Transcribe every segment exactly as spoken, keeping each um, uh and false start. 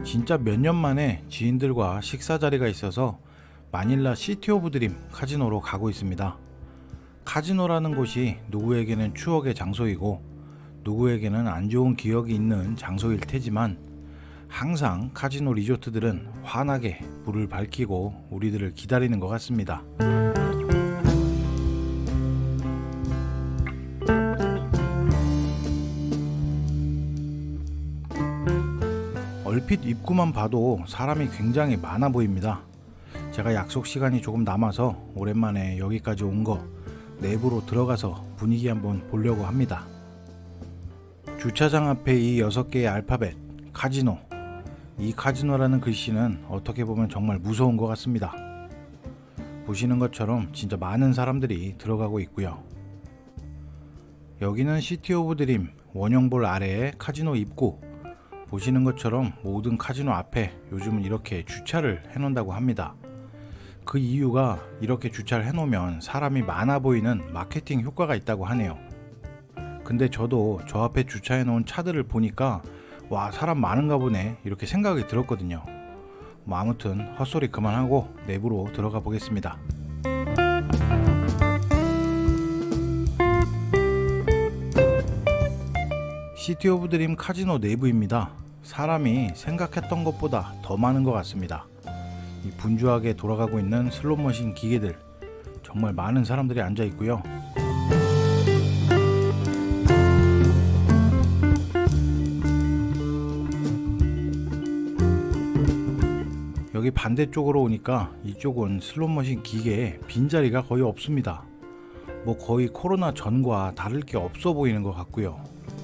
진짜 몇 년 만에 지인들과 식사 자리가 있어서 마닐라 시티 오브 드림 카지노로 가고 있습니다. 카지노라는 곳이 누구에게는 추억의 장소이고 누구에게는 안 좋은 기억이 있는 장소일 테지만 항상 카지노 리조트들은 환하게 불을 밝히고 우리들을 기다리는 것 같습니다. 얼핏 입구만 봐도 사람이 굉장히 많아 보입니다. 제가 약속 시간이 조금 남아서 오랜만에 여기까지 온 거 내부로 들어가서 분위기 한번 보려고 합니다. 주차장 앞에 이 여섯 개의 알파벳 카지노, 이 카지노라는 글씨는 어떻게 보면 정말 무서운 것 같습니다. 보시는 것처럼 진짜 많은 사람들이 들어가고 있고요. 여기는 시티 오브 드림 원형볼 아래에 카지노 입구, 보시는 것처럼 모든 카지노 앞에 요즘은 이렇게 주차를 해 놓는다고 합니다. 그 이유가 이렇게 주차를 해 놓으면 사람이 많아 보이는 마케팅 효과가 있다고 하네요. 근데 저도 저 앞에 주차해 놓은 차들을 보니까 와, 사람 많은가 보네 이렇게 생각이 들었거든요. 뭐 아무튼 헛소리 그만하고 내부로 들어가 보겠습니다. 시티 오브 드림 카지노 내부입니다. 사람이 생각했던 것보다 더 많은 것 같습니다. 이 분주하게 돌아가고 있는 슬롯머신 기계들, 정말 많은 사람들이 앉아 있고요. 여기 반대쪽으로 오니까 이쪽은 슬롯머신 기계에 빈자리가 거의 없습니다. 뭐 거의 코로나 전과 다를 게 없어 보이는 것 같고요.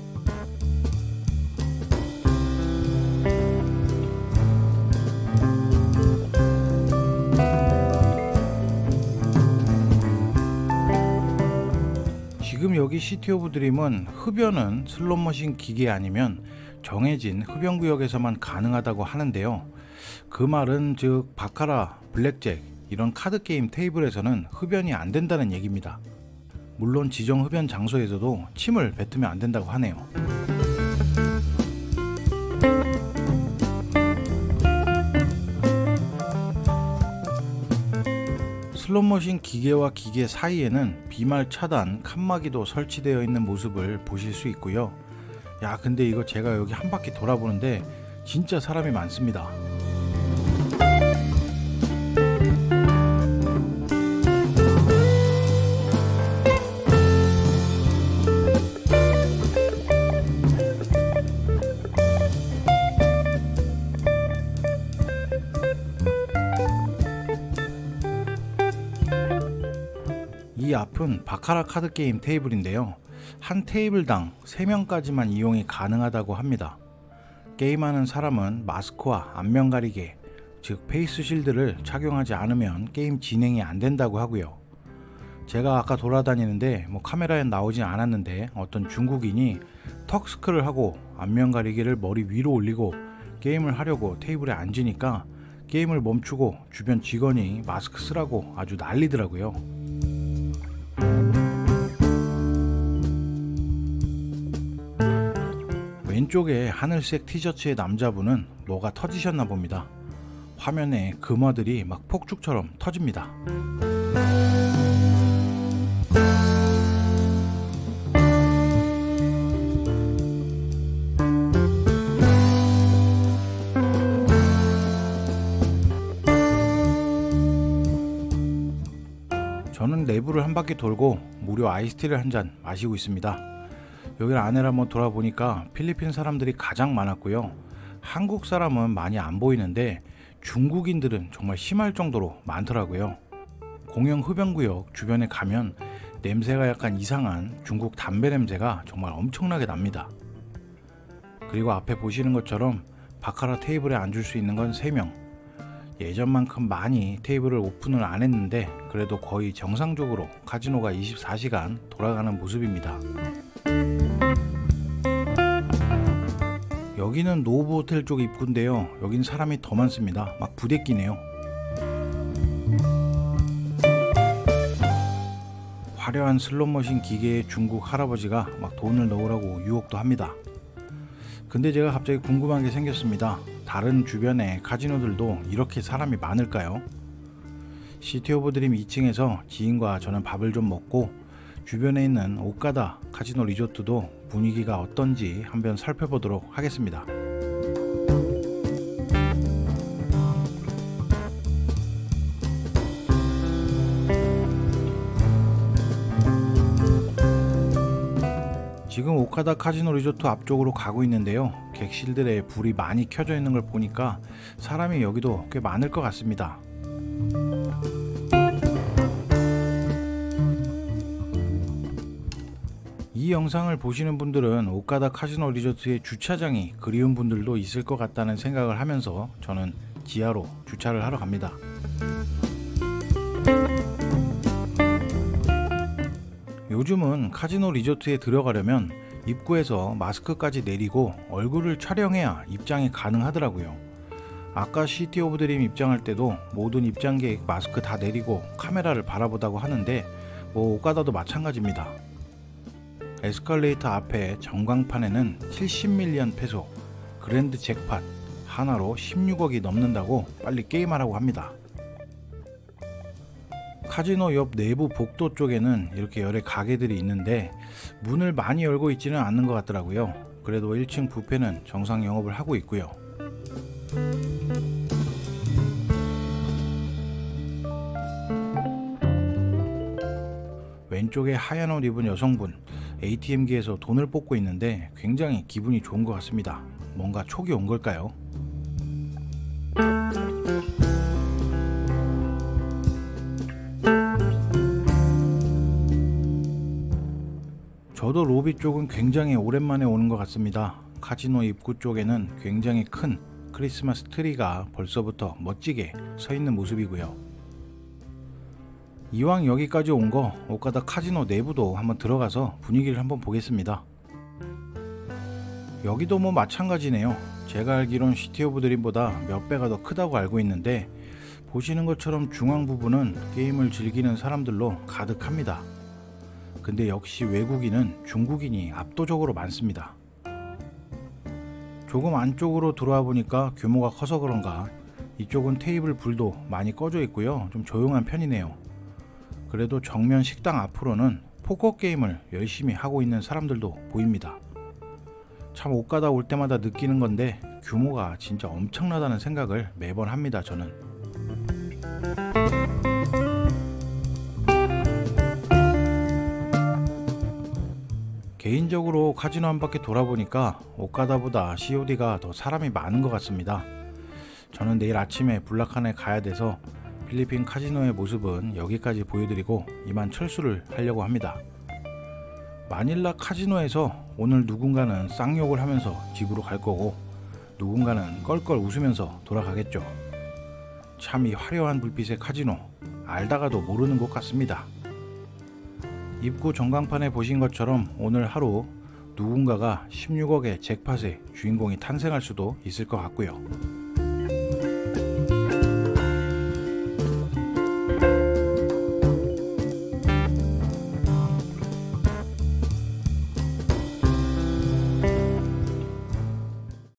지금 여기 시티 오브 드림은 흡연은 슬롯머신 기계 아니면 정해진 흡연구역에서만 가능하다고 하는데요. 그 말은 즉 바카라, 블랙잭 이런 카드게임 테이블에서는 흡연이 안 된다는 얘기입니다. 물론 지정 흡연 장소에서도 침을 뱉으면 안 된다고 하네요. 슬롯머신 기계와 기계 사이에는 비말 차단 칸막이도 설치되어 있는 모습을 보실 수 있고요. 야, 근데 이거 제가 여기 한 바퀴 돌아보는데 진짜 사람이 많습니다. 이 앞은 바카라 카드 게임 테이블인데요. 한 테이블당 세 명까지만 이용이 가능하다고 합니다. 게임하는 사람은 마스크와 안면 가리개, 즉 페이스 실드를 착용하지 않으면 게임 진행이 안 된다고 하고요. 제가 아까 돌아다니는데 뭐 카메라에 나오진 않았는데 어떤 중국인이 턱스크를 하고 안면 가리개를 머리 위로 올리고 게임을 하려고 테이블에 앉으니까 게임을 멈추고 주변 직원이 마스크 쓰라고 아주 난리더라고요. 왼쪽에 하늘색 티셔츠의 남자분은 뭐가 터지셨나 봅니다. 화면에 금화들이 막 폭죽처럼 터집니다. 저는 내부를 한 바퀴 돌고 무료 아이스티를 한 잔 마시고 있습니다. 여기 안에를 한번 돌아보니까 필리핀 사람들이 가장 많았고요. 한국 사람은 많이 안 보이는데 중국인들은 정말 심할 정도로 많더라고요. 공영 흡연구역 주변에 가면 냄새가 약간 이상한 중국 담배 냄새가 정말 엄청나게 납니다. 그리고 앞에 보시는 것처럼 바카라 테이블에 앉을 수 있는 건 세 명. 예전만큼 많이 테이블을 오픈을 안 했는데 그래도 거의 정상적으로 카지노가 이십사 시간 돌아가는 모습입니다. 여기는 노브 호텔 쪽 입구인데요. 여긴 사람이 더 많습니다. 막 부대끼네요. 화려한 슬롯머신 기계에 중국 할아버지가 막 돈을 넣으라고 유혹도 합니다. 근데 제가 갑자기 궁금한 게 생겼습니다. 다른 주변의 카지노들도 이렇게 사람이 많을까요? 시티 오브 드림 이 층에서 지인과 저는 밥을 좀 먹고 주변에 있는 오카다 카지노 리조트도 분위기가 어떤지 한번 살펴보도록 하겠습니다. 지금 오카다 카지노 리조트 앞쪽으로 가고 있는데요. 객실들의 불이 많이 켜져 있는 걸 보니까 사람이 여기도 꽤 많을 것 같습니다. 이 영상을 보시는 분들은 오카다 카지노 리조트의 주차장이 그리운 분들도 있을 것 같다는 생각을 하면서 저는 지하로 주차를 하러 갑니다. 요즘은 카지노 리조트에 들어가려면 입구에서 마스크까지 내리고 얼굴을 촬영해야 입장이 가능하더라고요. 아까 시티 오브 드림 입장할 때도 모든 입장객 마스크 다 내리고 카메라를 바라보다고 하는데 뭐 오카다도 마찬가지입니다. 에스컬레이터 앞에 전광판에는 칠십 밀리언 페소 그랜드 잭팟 하나로 십육억이 넘는다고 빨리 게임하라고 합니다. 카지노 옆 내부 복도 쪽에는 이렇게 여러 가게들이 있는데 문을 많이 열고 있지는 않는 것 같더라고요. 그래도 일 층 뷔페는 정상 영업을 하고 있고요. 왼쪽에 하얀 옷 입은 여성분 에이티엠기에서 돈을 뽑고 있는데 굉장히 기분이 좋은 것 같습니다. 뭔가 촉이 온 걸까요? 저도 로비 쪽은 굉장히 오랜만에 오는 것 같습니다. 카지노 입구 쪽에는 굉장히 큰 크리스마스 트리가 벌써부터 멋지게 서 있는 모습이고요. 이왕 여기까지 온 거 오카다 카지노 내부도 한번 들어가서 분위기를 한번 보겠습니다. 여기도 뭐 마찬가지네요. 제가 알기론 시티 오브 드림보다 몇 배가 더 크다고 알고 있는데 보시는 것처럼 중앙 부분은 게임을 즐기는 사람들로 가득합니다. 근데 역시 외국인은 중국인이 압도적으로 많습니다. 조금 안쪽으로 들어와 보니까 규모가 커서 그런가 이쪽은 테이블 불도 많이 꺼져 있고요. 좀 조용한 편이네요. 그래도 정면 식당 앞으로는 포커 게임을 열심히 하고 있는 사람들도 보입니다. 참 오카다 올 때마다 느끼는 건데 규모가 진짜 엄청나다는 생각을 매번 합니다. 저는 개인적으로 카지노 한 바퀴 돌아보니까 오카다보다 씨오디가 더 사람이 많은 것 같습니다. 저는 내일 아침에 블락칸에 가야 돼서 필리핀 카지노의 모습은 여기까지 보여드리고 이만 철수를 하려고 합니다. 마닐라 카지노에서 오늘 누군가는 쌍욕을 하면서 집으로 갈 거고 누군가는 껄껄 웃으면서 돌아가겠죠. 참 이 화려한 불빛의 카지노 알다가도 모르는 것 같습니다. 입구 전광판에 보신 것처럼 오늘 하루 누군가가 십육억의 잭팟의 주인공이 탄생할 수도 있을 것 같고요.